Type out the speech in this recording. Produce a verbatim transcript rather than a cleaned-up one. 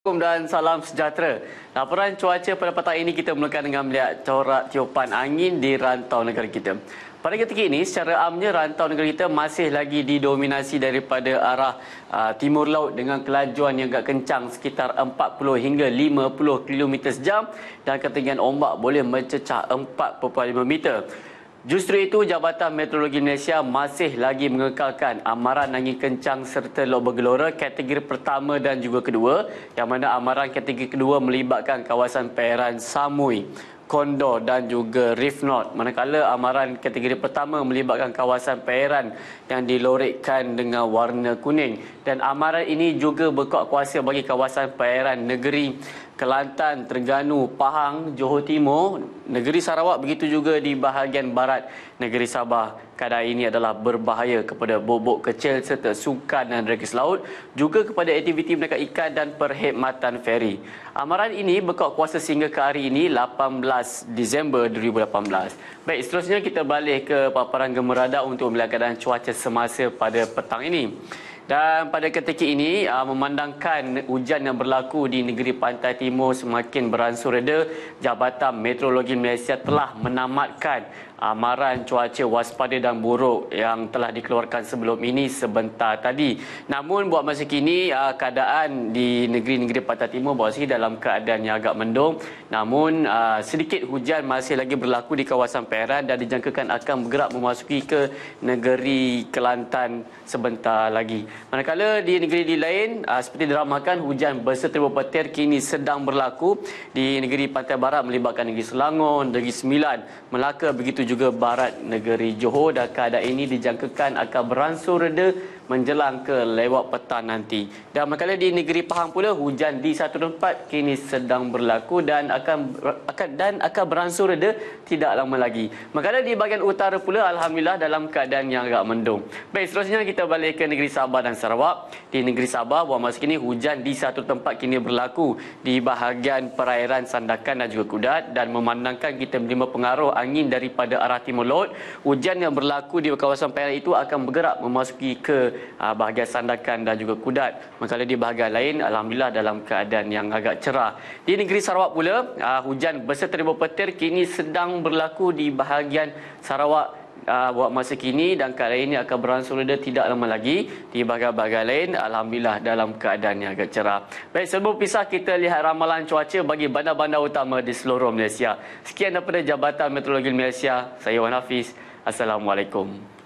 Assalamualaikum dan salam sejahtera. Laporan cuaca pada petang ini kita mulakan dengan melihat corak tiupan angin di rantau negara kita. Pada ketika ini, secara amnya rantau negara kita masih lagi didominasi daripada arah uh, timur laut dengan kelajuan yang agak kencang sekitar empat puluh hingga lima puluh kilometer sejam dan ketinggian ombak boleh mencecah empat perpuluhan lima meter. Justru itu, Jabatan Meteorologi Malaysia masih lagi mengekalkan amaran angin kencang serta laut bergelora kategori pertama dan juga kedua, yang mana amaran kategori kedua melibatkan kawasan perairan Samui, Condor dan juga Reef North. Manakala amaran kategori pertama melibatkan kawasan perairan yang dilorekkan dengan warna kuning. Dan amaran ini juga berkuat kuasa bagi kawasan perairan negeri Kelantan, Terengganu, Pahang, Johor Timur, negeri Sarawak, begitu juga di bahagian barat negeri Sabah. Keadaan ini adalah berbahaya kepada bot-bot kecil serta sukan dan rekreasi laut, juga kepada aktiviti menangkap ikan dan perkhidmatan feri. Amaran ini berkuat kuasa sehingga ke hari ini, lapan belas Disember dua ribu lapan belas. Baik, seterusnya kita balik ke paparan gemerada untuk melihat keadaan cuaca semasa pada petang ini. Dan pada ketika ini, memandangkan hujan yang berlaku di negeri Pantai Timur semakin beransur reda, Jabatan Meteorologi Malaysia telah menamatkan amaran cuaca waspada dan buruk yang telah dikeluarkan sebelum ini sebentar tadi. Namun buat masa kini, keadaan di negeri-negeri Pantai Timur masih dalam keadaan yang agak mendung. Namun sedikit hujan masih lagi berlaku di kawasan perairan dan dijangkakan akan bergerak memasuki ke negeri Kelantan sebentar lagi. Manakala di negeri di lain, seperti diramakan, hujan berserta petir kini sedang berlaku di negeri Pantai Barat melibatkan negeri Selangor, negeri Sembilan, Melaka, begitu juga barat negeri Johor, dan keadaan ini dijangkakan akan beransur reda menjelang ke lewat petang nanti. Dan manakala di negeri Pahang pula, hujan di satu tempat kini sedang berlaku dan akan akan dan akan beransur reda tidak lama lagi. Manakala di bahagian utara pula, alhamdulillah dalam keadaan yang agak mendung. Baik, seterusnya kita balik ke negeri Sabah dan Sarawak. Di negeri Sabah, buat masa kini hujan di satu tempat kini berlaku di bahagian perairan Sandakan dan juga Kudat, dan memandangkan kita menerima pengaruh angin daripada arah timur laut, hujan yang berlaku di kawasan perairan itu akan bergerak memasuki ke uh, bahagian Sandakan dan juga Kudat. Manakala di bahagian lain, alhamdulillah dalam keadaan yang agak cerah. Di negeri Sarawak pula, uh, hujan berserta ribuan petir kini sedang berlaku di bahagian Sarawak Uh, buat masa kini, dan keadaan ini akan beransur reda tidak lama lagi di bahagian-bahagian lain, alhamdulillah dalam keadaan yang agak cerah. Baik, sebelum pisah kita lihat ramalan cuaca bagi bandar-bandar utama di seluruh Malaysia. Sekian daripada Jabatan Meteorologi Malaysia, saya Wan Hafiz. Assalamualaikum.